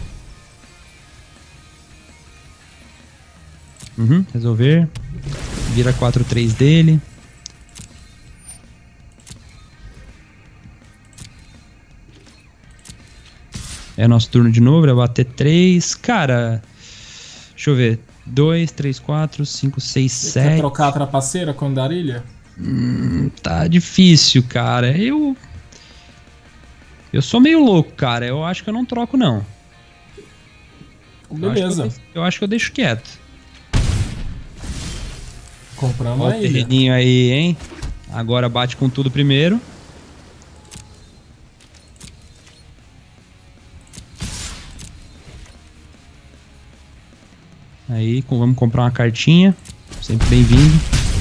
Resolver. Vira 4/3 dele. É nosso turno de novo, vai bater 3. Cara, deixa eu ver. 2, 3, 4, 5, 6, 7. Quer trocar a trapaceira com Andarilha? Tá difícil, cara. Eu sou meio louco, cara. Eu acho que eu não troco, não. Beleza. Eu acho que eu deixo quieto. Compramos o terreninho aí, hein? Agora bate com tudo primeiro. Aí, vamos comprar uma cartinha. Sempre bem-vindo.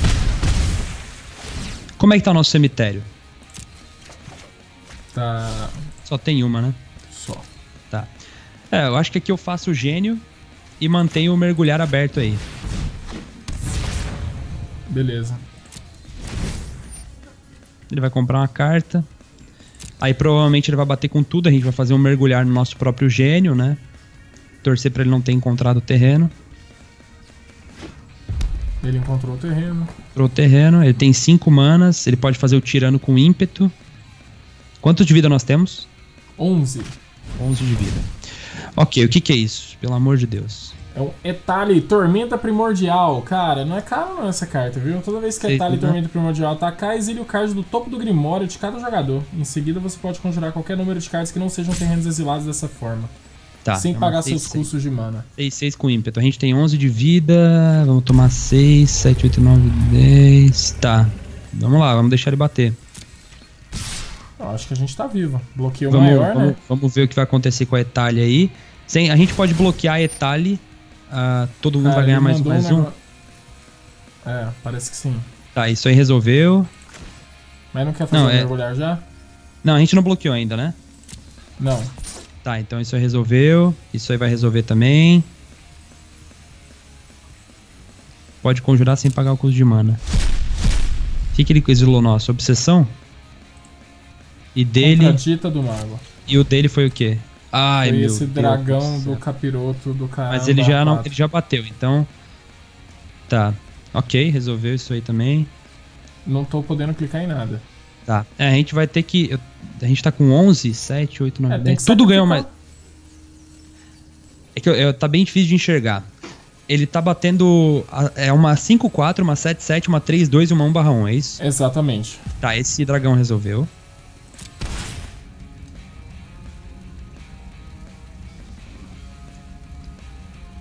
Como é que tá o nosso cemitério? Tá... Só tem uma, né? Só. Tá. Eu acho que aqui eu faço o gênio e mantenho o mergulhar aberto aí. Beleza. Ele vai comprar uma carta. Aí provavelmente ele vai bater com tudo. A gente vai fazer um mergulhar no nosso próprio gênio, né? Torcer pra ele não ter encontrado o terreno. Ele encontrou o terreno. Encontrou o terreno. Ele tem 5 manas. Ele pode fazer o tirano com ímpeto. Quanto de vida nós temos? 11. 11 de vida. Ok, o que é isso? Pelo amor de Deus. É o Etali, Tormenta Primordial. Cara, não é caro não essa carta, viu? Toda vez que Etali, Tormenta Primordial atacar, exile o card do topo do Grimório de cada jogador. Em seguida, você pode conjurar qualquer número de cards que não sejam terrenos exilados dessa forma. Tá, sem pagar seus custos de mana. 6 com ímpeto. A gente tem 11 de vida. Vamos tomar 6, 7, 8, 9, 10. Tá. Vamos lá, vamos deixar ele bater. Eu acho que a gente tá vivo. Bloqueio maior, né? Vamos ver o que vai acontecer com a Etali aí. A gente pode bloquear a Etali. Todo mundo vai ganhar mais um. Parece que sim. Tá, isso aí resolveu. Mas não quer fazer mergulhar já? Não, a gente não bloqueou ainda, né? Não. Tá, então isso aí resolveu. Isso aí vai resolver também. Pode conjurar sem pagar o custo de mana. O que ele exilou nosso? Obsessão? E dele... Contradita do mago. E o dele foi o quê? Ai, foi meu esse Deus dragão do capiroto do cara. Mas ele já bateu, então... Tá. Ok, resolveu isso aí também. Não tô podendo clicar em nada. Tá. A gente vai ter que... A gente tá com 11, 7, 8, 9, 10. Tudo ganhou mais... É que tá bem difícil de enxergar. Ele tá batendo... É uma 5-4, uma 7-7, uma 3-2 e uma 1/1, é isso? Exatamente. Tá, esse dragão resolveu.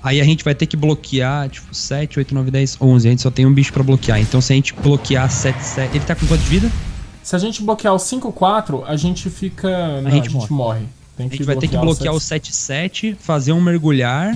Aí a gente vai ter que bloquear, tipo, 7, 8, 9, 10, 11. A gente só tem um bicho pra bloquear. Então se a gente bloquear 7, 7... Ele tá com quanto de vida? Se a gente bloquear o 5, 4, a gente fica... Não, a gente morre. A gente vai ter que bloquear o 7, 7, fazer um mergulhar.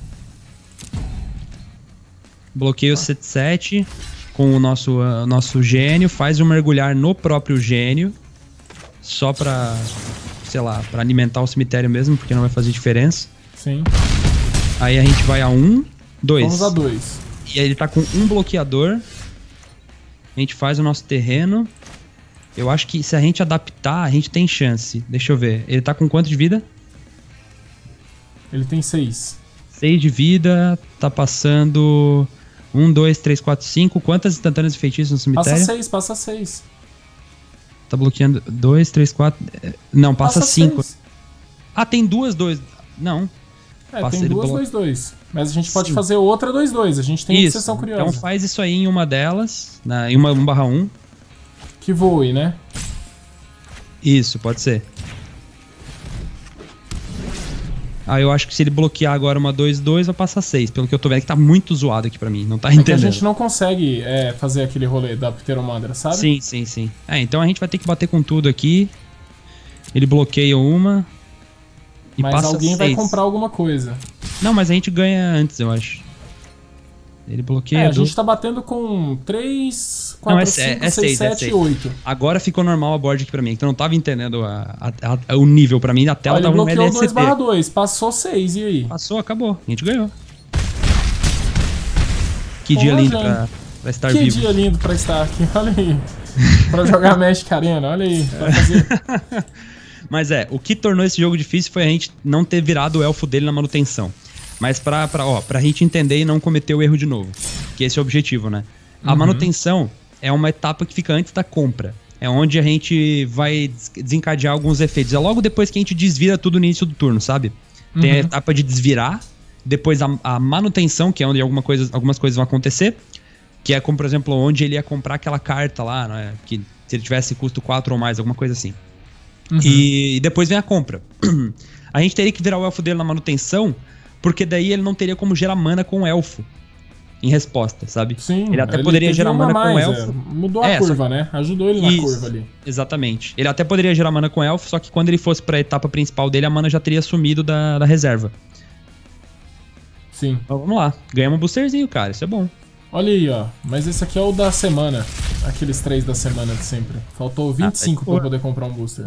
Bloqueia o 7, 7 com o nosso gênio. Faz um mergulhar no próprio gênio. Só pra, sei lá, pra alimentar o cemitério mesmo, porque não vai fazer diferença. Sim. Aí a gente vai a 1, 2. Vamos a 2. E aí ele tá com um bloqueador. A gente faz o nosso terreno. Eu acho que se a gente adaptar, a gente tem chance. Deixa eu ver. Ele tá com quanto de vida? Ele tem 6. 6 de vida. Tá passando 1, 2, 3, 4, 5. Quantas instantâneas de feitiços no cemitério? Passa 6. Tá bloqueando 2, 3, 4... Não, passa 5. Ah, tem 2, 2. Não. Tem 2, 2. Mas a gente pode fazer outra 2, 2. A gente tem uma sessão curiosa. Então faz isso aí em uma delas, em uma 1/1. Que voe, né? Isso, pode ser. Aí eu acho que se ele bloquear agora uma 2, 2, vai passar 6. Pelo que eu tô vendo, que tá muito zoado aqui pra mim. Não tá entendendo. Que a gente não consegue fazer aquele rolê da Pteromandra, sabe? Sim. Então a gente vai ter que bater com tudo aqui. Ele bloqueia uma. E mas passa alguém 6. vai comprar alguma coisa. Não, mas a gente ganha antes, eu acho. Ele bloqueia. A gente tá batendo com 3, 4, 5, 6, 7 e 8. Agora ficou normal a board aqui pra mim. Então eu não tava entendendo o nível pra mim. A tela tava no LSD. Ele bloqueou 2/2. Passou 6, e aí? Passou, acabou. A gente ganhou. Que dia lindo pra estar vivo. Que dia lindo pra estar aqui. Olha aí. Pra jogar Magic Arena. Olha aí. Pra fazer... Mas o que tornou esse jogo difícil foi a gente não ter virado o elfo dele na manutenção. Mas pra gente entender e não cometer o erro de novo. Que esse é o objetivo, né? A manutenção é uma etapa que fica antes da compra. É onde a gente vai desencadear alguns efeitos. É logo depois que a gente desvira tudo no início do turno, sabe? Tem a etapa de desvirar, depois a manutenção, que é onde algumas coisas vão acontecer. Que é como, por exemplo, onde ele ia comprar aquela carta lá, né? Que se ele tivesse custo 4 ou mais, alguma coisa assim. E depois vem a compra. A gente teria que virar o elfo dele na manutenção, porque daí ele não teria como gerar mana com o elfo em resposta, sabe? Sim, ele até poderia gerar mana com o elfo. Mudou a curva, né? Ajudou ele na curva ali. Exatamente. Ele até poderia gerar mana com o elfo, só que quando ele fosse pra etapa principal dele, a mana já teria sumido da reserva. Sim. Então vamos lá. Ganhamos um boosterzinho, cara. Isso é bom. Olha aí, ó. Mas esse aqui é o da semana. Aqueles 3 da semana de sempre. Faltou 25 pra eu poder comprar um booster.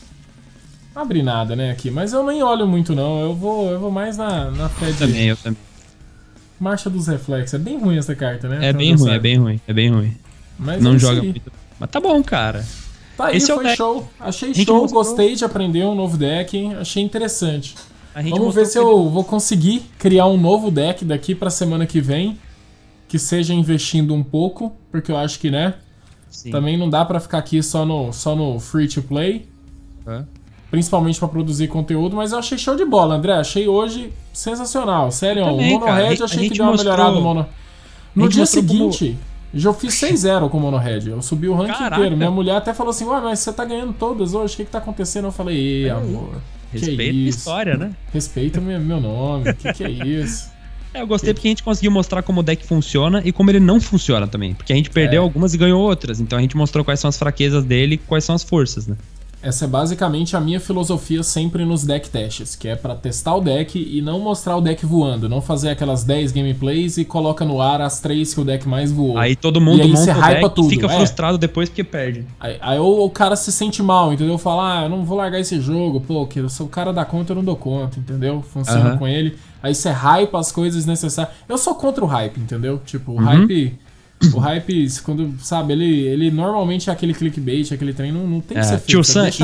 Não abri nada, né, aqui. Mas eu nem olho muito, não. Eu vou mais na fé de... Eu também. Marcha dos Reflexos. É bem ruim essa carta, né? É bem ruim. Mas não joga muito. Mas tá bom, cara. Tá aí, foi show. Achei show, gostei de aprender um novo deck. Achei interessante. Vamos ver se eu vou conseguir criar um novo deck daqui pra semana que vem. Que seja investindo um pouco. Porque eu acho que, né? Sim. Também não dá pra ficar aqui só no free to play. Principalmente pra produzir conteúdo, mas eu achei show de bola, André. Achei hoje sensacional. Sério, também, o Mono Red eu achei que deu uma melhorada no Mono. No dia seguinte, já fiz 6-0 com o Mono Red. Eu subi o ranking inteiro. Minha mulher até falou assim: ué, mas você tá ganhando todas hoje, o que tá acontecendo? Eu falei: ei, amor. Respeita a história, né? Respeita meu nome. Que é isso? Eu gostei porque a gente conseguiu mostrar como o deck funciona e como ele não funciona também. Porque a gente perdeu algumas e ganhou outras. Então a gente mostrou quais são as fraquezas dele e quais são as forças, né? Essa é basicamente a minha filosofia sempre nos deck tests, que é pra testar o deck e não mostrar o deck voando, não fazer aquelas 10 gameplays e coloca no ar as 3 que o deck mais voou. Aí todo mundo monta o deck tudo. E fica frustrado depois porque perde. Aí o cara se sente mal, entendeu? Fala, eu não vou largar esse jogo, pô, que eu sou o cara da conta, eu não dou conta, entendeu? Funciona com ele. Aí você hypa as coisas necessárias. Eu sou contra o hype, entendeu? Tipo, o hype... O hype, quando, sabe, ele normalmente é aquele clickbait, aquele trem, não tem que ser feito. Tio Sam,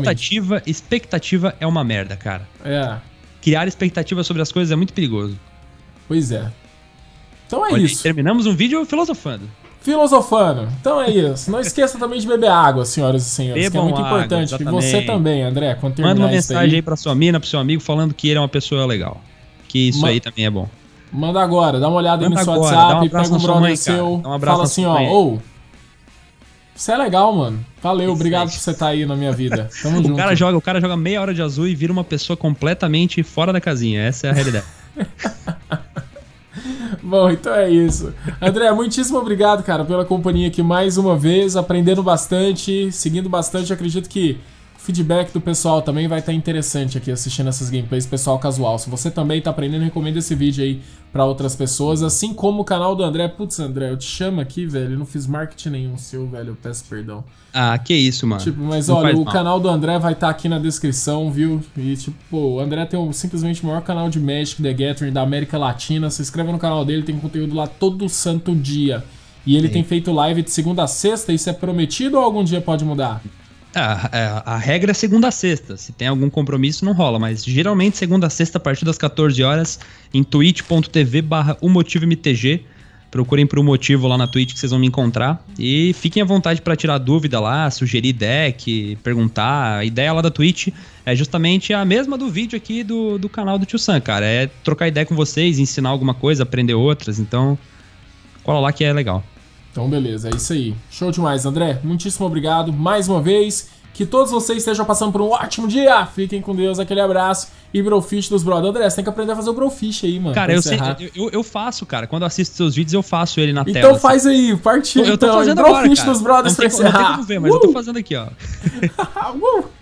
expectativa é uma merda, cara. Criar expectativa sobre as coisas é muito perigoso. Pois é. Então é isso. Terminamos um vídeo filosofando. Então é isso. Não esqueça também de beber água, senhoras e senhores, Bebam que é muito importante. Água, e você também, André, quando terminar manda uma mensagem aí pra sua mina, pro seu amigo, falando que ele é uma pessoa legal. Que isso aí também é bom. Manda agora, dá uma olhada aí no seu WhatsApp, pega um brother seu, fala assim, ó, você é legal, mano. Valeu, obrigado por você estar aí na minha vida. Tamo junto. O cara joga meia hora de azul e vira uma pessoa completamente fora da casinha. Essa é a realidade. Bom, então é isso. André, muitíssimo obrigado, cara, pela companhia aqui mais uma vez, aprendendo bastante, seguindo bastante. Acredito que o feedback do pessoal também vai estar interessante aqui assistindo essas gameplays, pessoal casual. Se você também tá aprendendo, recomendo esse vídeo aí pra outras pessoas, assim como o canal do André. Putz, André, eu te chamo aqui, velho, eu não fiz marketing nenhum seu, velho, eu peço perdão. Ah, que isso, mano. Tipo, mas não olha, o canal do André vai estar aqui na descrição, viu? E tipo, pô, o André tem simplesmente o maior canal de Magic the Gathering da América Latina. Se inscreva no canal dele, tem conteúdo lá todo santo dia. E ele tem feito live de segunda a sexta, isso é prometido ou algum dia pode mudar? A regra é segunda a sexta. Se tem algum compromisso, não rola. Mas geralmente segunda a sexta, a partir das 14 horas, em twitch.tv/umotivomtg. Procurem por um motivo lá na Twitch que vocês vão me encontrar. E fiquem à vontade para tirar dúvida lá, sugerir deck, perguntar. A ideia lá da Twitch é justamente a mesma do vídeo aqui do canal do Tio Sam, cara. É trocar ideia com vocês, ensinar alguma coisa, aprender outras. Então, cola lá que é legal. Então, beleza, é isso aí. Show demais, André. Muitíssimo obrigado mais uma vez. Que todos vocês estejam passando por um ótimo dia. Fiquem com Deus, aquele abraço. E Brofish dos brothers. André, você tem que aprender a fazer o Brofish aí, mano. Cara, eu faço, cara. Quando eu assisto seus vídeos, eu faço ele na tela. Então faz aí, partiu. Eu tô então, fazendo Brofish agora, dos brothers pra encerrar. Não tem como ver, mas eu tô fazendo aqui, ó.